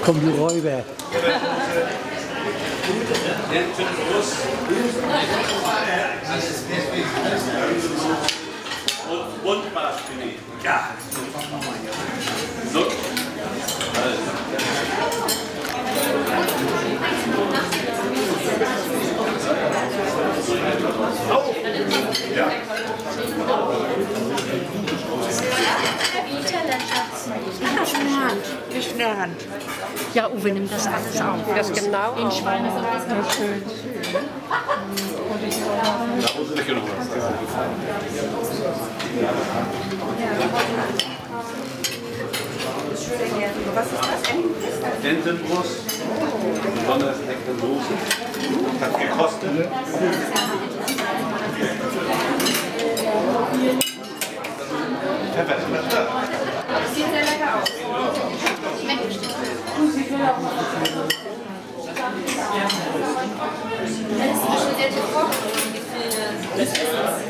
Kommen die Räuber. Und Paraspinell. Ja. So. Ja. Nicht in der Hand. Ja, Uwe nimmt das alles auf. Das genau. Den Schweine so das ganz schön. Da muss ich noch was. Was ist das? Entenbrust. Besonders leckere Soße. Hat gekostet. Pfeffer ist das da. Das sieht sehr lecker aus. Das ist ein spezielles Kochgefühl. Das ist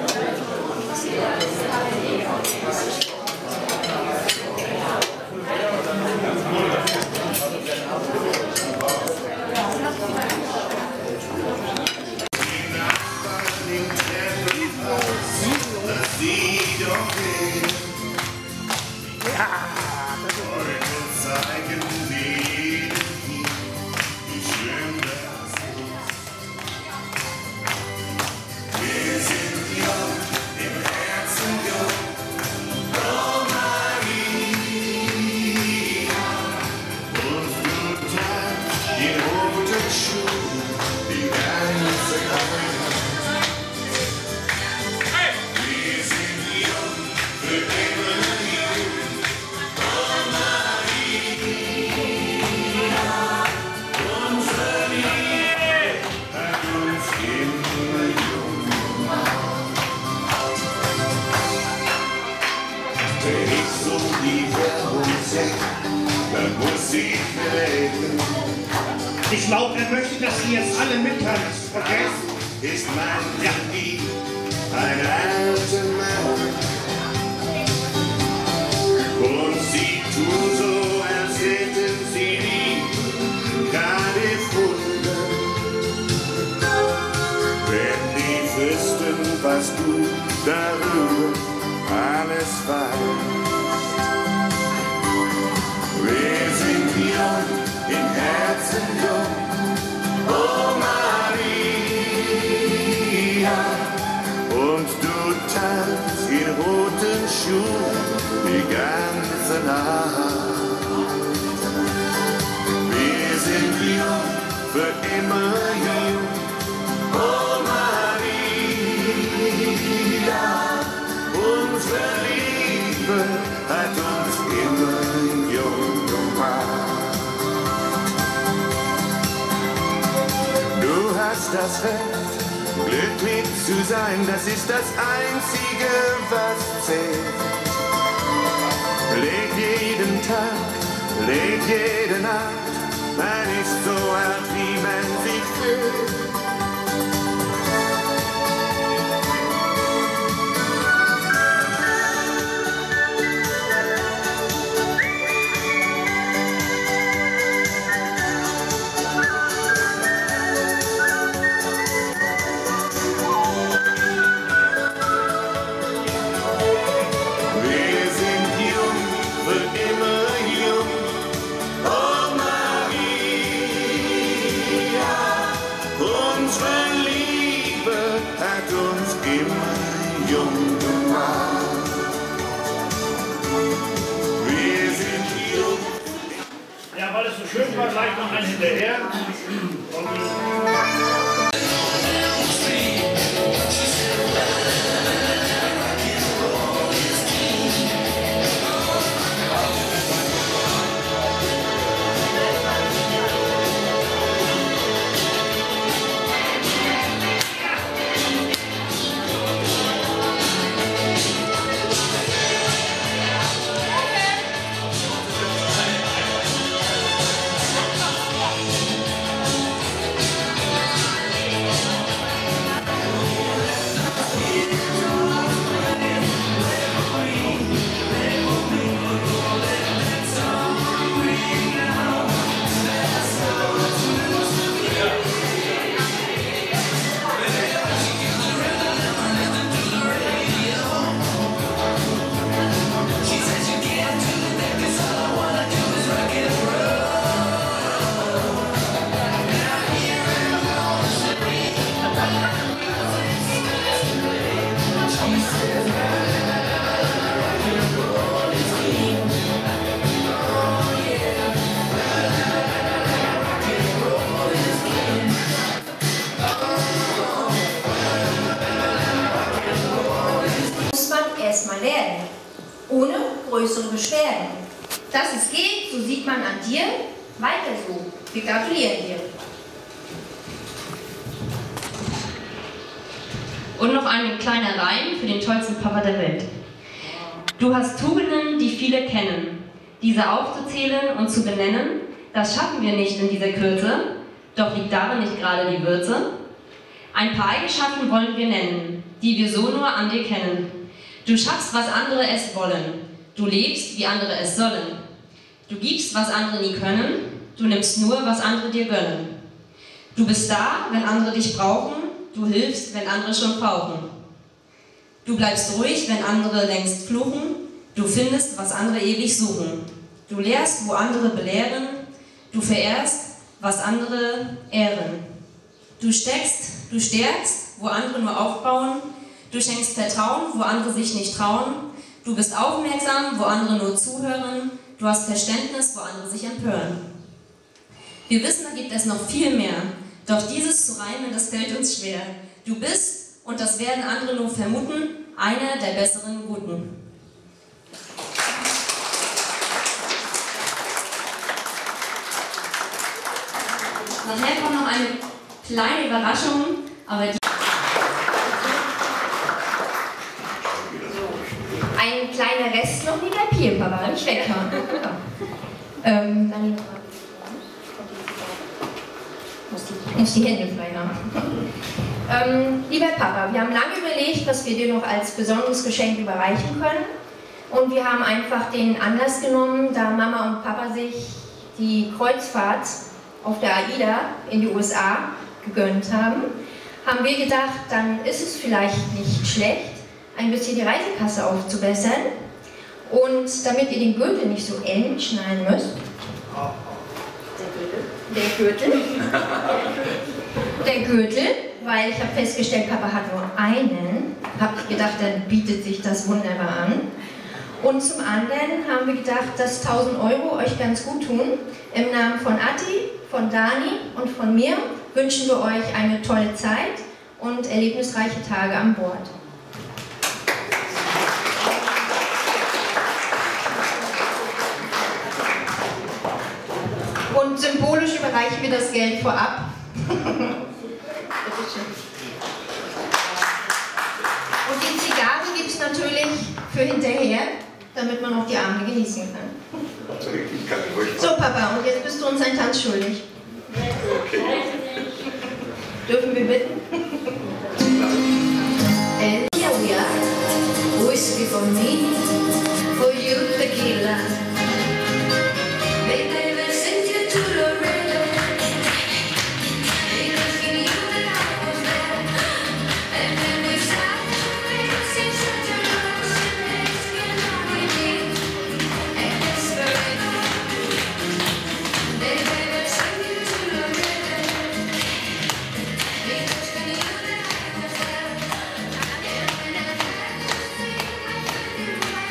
Ich glaube, er möchte, dass Sie jetzt alle mittanzen, okay? Ist mein Lieb, ein alter Mann. Und sie tun so, als hätten sie nie gerade gefunden. Wenn die wüssten, was du darüber alles weißt. Wir sind jung, im Herzen jung, oh Maria. Und du tanzt in roten Schuhen die ganze Nacht. Wir sind jung, für immer jung, oh Maria. Unsere Liebe hat uns immer jung gemacht. Du hast das Recht, glücklich zu sein, das ist das Einzige, was zählt. Leb jeden Tag, leb jede Nacht, man ist so alt, wie man sich fühlt. Ja, weil es so schön war, gleich noch ein hinterher. größere Beschwerden. Dass es geht, so sieht man an dir. Weiter so. Wir gratulieren dir. Und noch ein kleiner Reim für den tollsten Papa der Welt. Du hast Tugenden, die viele kennen. Diese aufzuzählen und zu benennen, das schaffen wir nicht in dieser Kürze, doch liegt darin nicht gerade die Würze. Ein paar Eigenschaften wollen wir nennen, die wir so nur an dir kennen. Du schaffst, was andere es wollen. Du lebst, wie andere es sollen. Du gibst, was andere nie können. Du nimmst nur, was andere dir gönnen. Du bist da, wenn andere dich brauchen. Du hilfst, wenn andere schon brauchen. Du bleibst ruhig, wenn andere längst fluchen. Du findest, was andere ewig suchen. Du lehrst, wo andere belehren. Du verehrst, was andere ehren. Du steckst, du stärkst, wo andere nur aufbauen. Du schenkst Vertrauen, wo andere sich nicht trauen. Du bist aufmerksam, wo andere nur zuhören. Du hast Verständnis, wo andere sich empören. Wir wissen, da gibt es noch viel mehr. Doch dieses zu reimen, das fällt uns schwer. Du bist, und das werden andere nur vermuten, einer der besseren Guten. Nachher kommt noch eine kleine Überraschung, aber die Ein kleiner Rest noch mit der Pier, Papa, nicht weghauen. Muss die Hände frei haben. Lieber Papa, wir haben lange überlegt, was wir dir noch als besonderes Geschenk überreichen können. Und wir haben einfach den Anlass genommen, da Mama und Papa sich die Kreuzfahrt auf der AIDA in die USA gegönnt haben, haben wir gedacht, dann ist es vielleicht nicht schlecht, ein bisschen die Reisekasse aufzubessern. Und damit ihr den Gürtel nicht so eng schnallen müsst, der Gürtel, weil ich habe festgestellt, Papa hat nur einen, habe ich gedacht, dann bietet sich das wunderbar an. Und zum anderen haben wir gedacht, dass 1.000 € euch ganz gut tun. Im Namen von Atti, von Dani und von mir wünschen wir euch eine tolle Zeit und erlebnisreiche Tage an Bord. Und symbolisch überreichen wir das Geld vorab. Und die Zigarre gibt es natürlich für hinterher, damit man auch die Abende genießen kann. So, Papa, und jetzt bist du uns einen Tanz schuldig. Okay. Dürfen wir bitten? And here we are, whiskey for me, for you tequila. They never sent you to the river, because you knew that I was there. And then we sat in such a rush, asking all we need, and desperate. They never sent you to the river, because you knew that I was there. And when I had to think, I felt it right.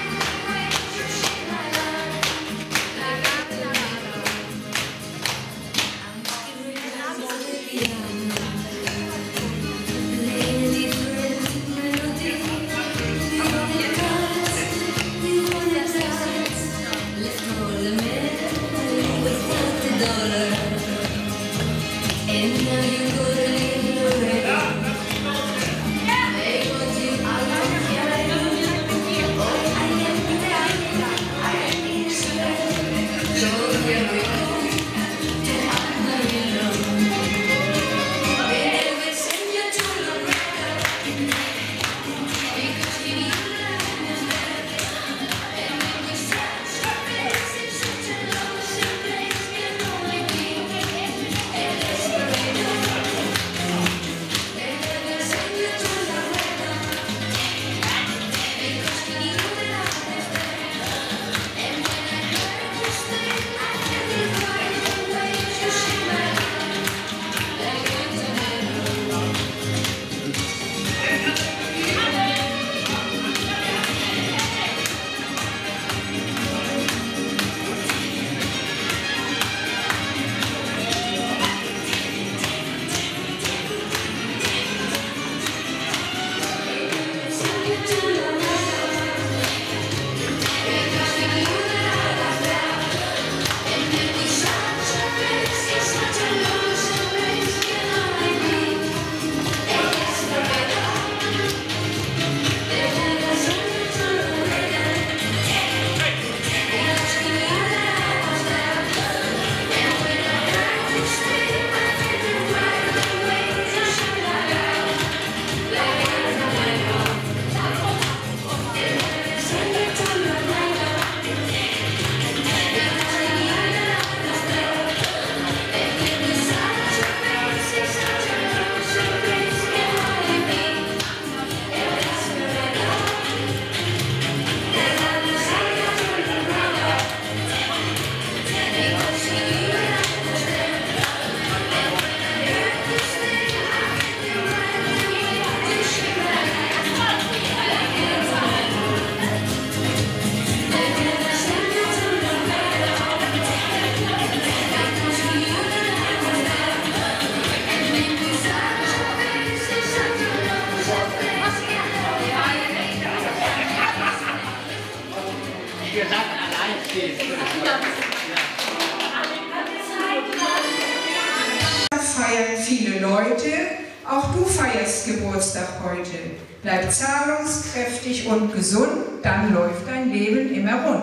Feiern viele Leute, auch du feierst Geburtstag heute. Bleib zahlungskräftig und gesund, dann läuft dein Leben immer rund.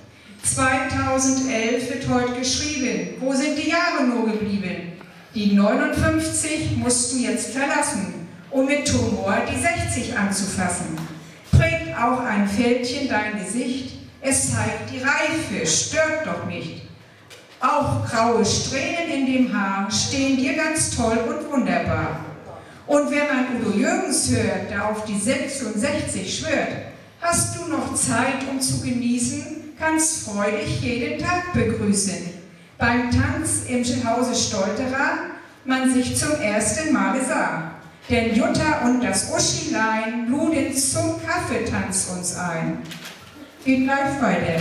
2011 wird heute geschrieben, wo sind die Jahre nur geblieben? Die 59 musst du jetzt verlassen, um mit Tumor die 60 anzufassen. Prägt auch ein Fältchen dein Gesicht, es zeigt die Reife, stört doch nicht. Auch graue Strähnen in dem Haar stehen dir ganz toll und wunderbar. Und wenn man Udo Jürgens hört, der auf die 66 schwört, hast du noch Zeit, um zu genießen, kannst freudig jeden Tag begrüßen. Beim Tanz im Hause Stolterer man sich zum ersten Male sah. Denn Jutta und das Uschilein luden zum Kaffeetanz uns ein. Geht gleich weiter.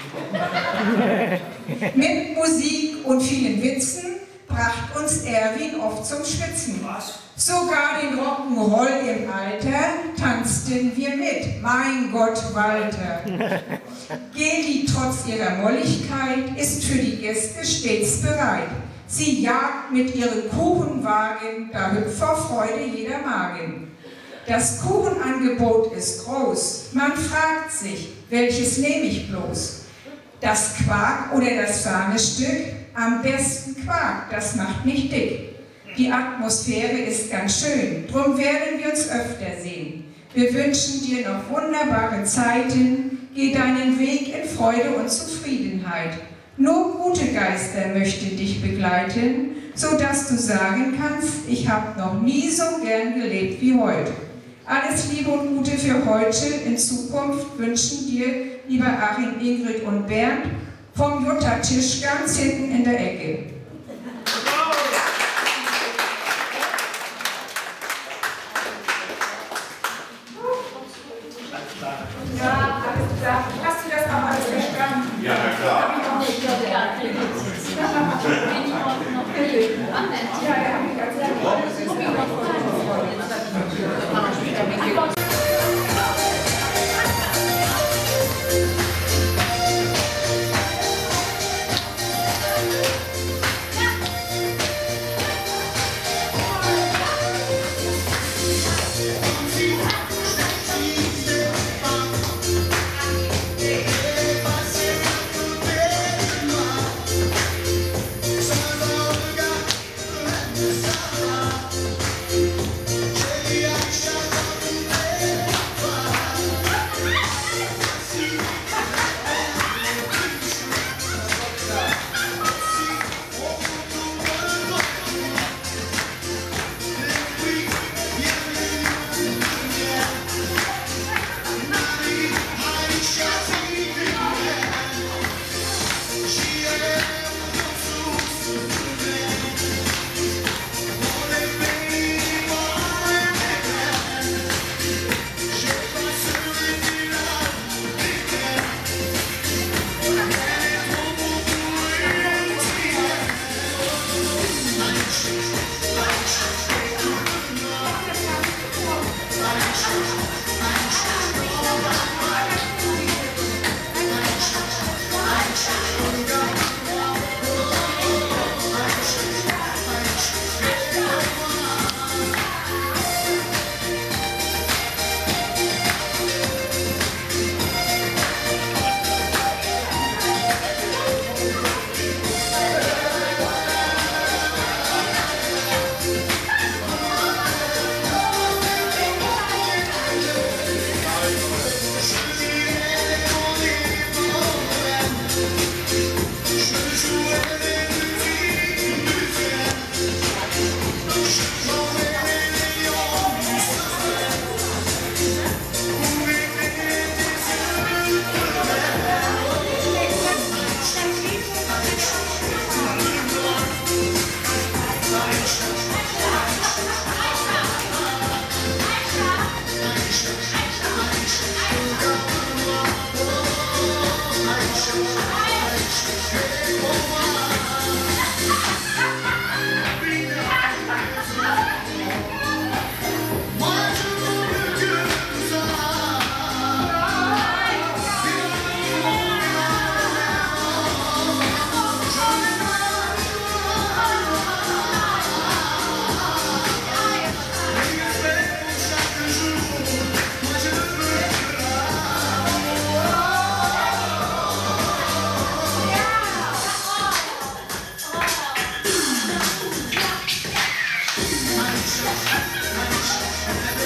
Mit Musik und vielen Witzen bracht uns Erwin oft zum Schwitzen. Sogar den Rock'n'Roll im Alter tanzten wir mit. Mein Gott, Walter. Geli, trotz ihrer Molligkeit, ist für die Gäste stets bereit. Sie jagt mit ihren Kuchenwagen, da hüpft vor Freude jeder Magen. Das Kuchenangebot ist groß. Man fragt sich, welches nehme ich bloß? Das Quark oder das Sahnestück? Am besten Quark, das macht nicht dick. Die Atmosphäre ist ganz schön, drum werden wir uns öfter sehen. Wir wünschen dir noch wunderbare Zeiten, geh deinen Weg in Freude und Zufriedenheit. Nur gute Geister möchten dich begleiten, so dass du sagen kannst, ich habe noch nie so gern gelebt wie heute. Alles Liebe und Gute für heute. In Zukunft wünschen dir, lieber Achim, Ingrid und Bernd, vom Jutta-Tisch ganz hinten in der Ecke. Ja, alles klar. Hast du das auch alles verstanden? Ja, na klar.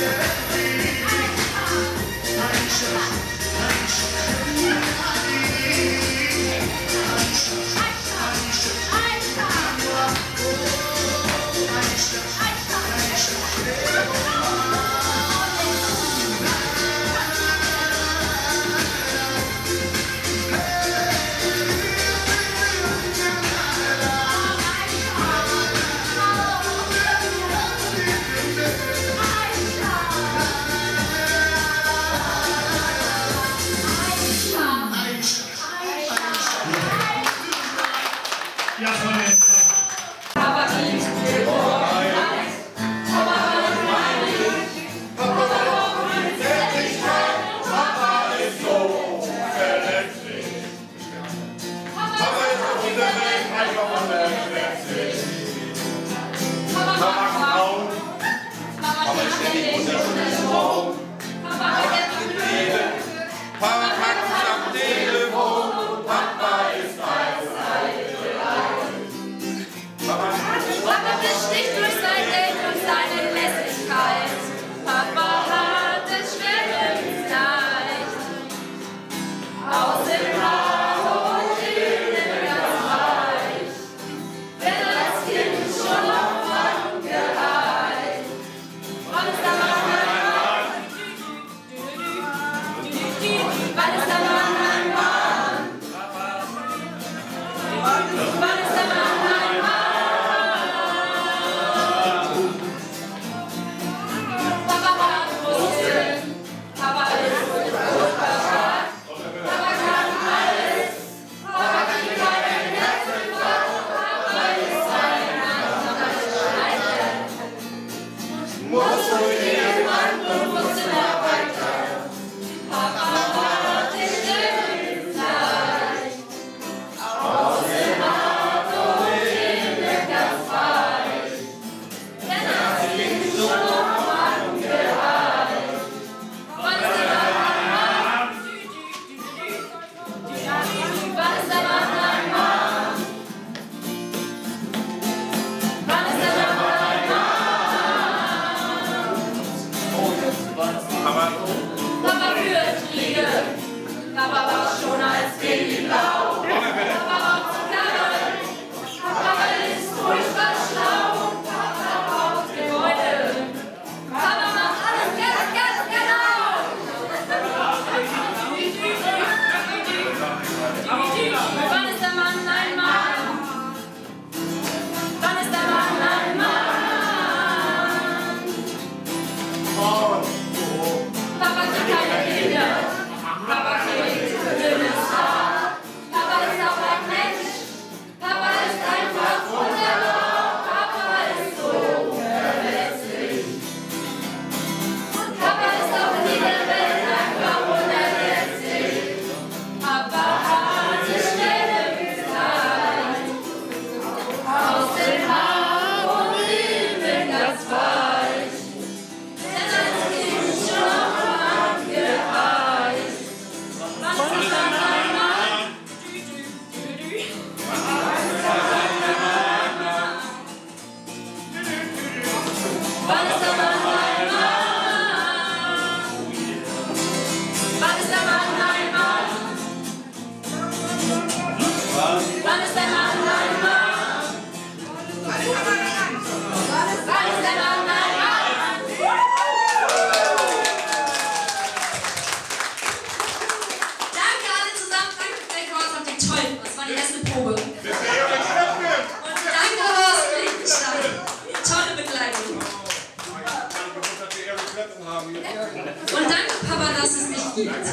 Und danke, Papa, dass es mich gibt.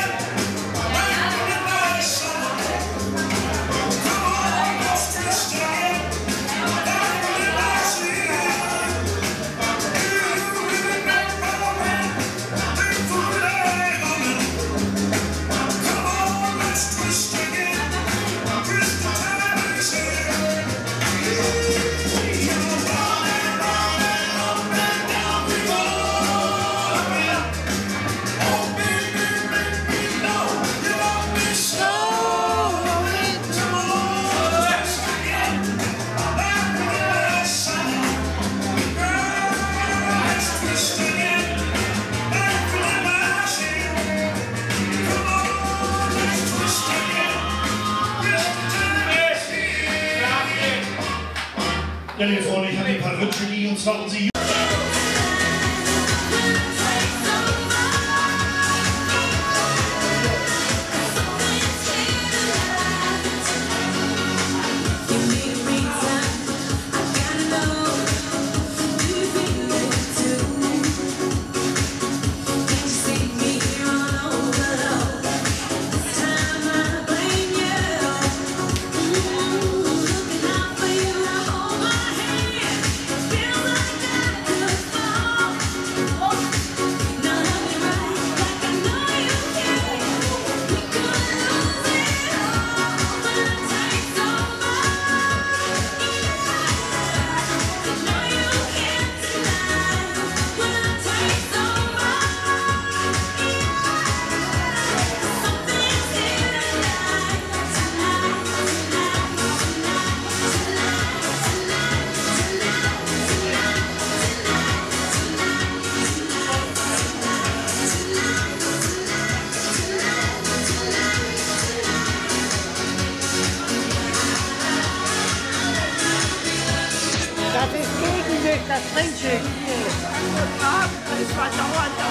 Twist Ja, liebe Freunde, ich habe hier ein paar Wünsche liegen, und zwar unsere Das ist Gegenschicht, das Trinkschicht. Das war dauernd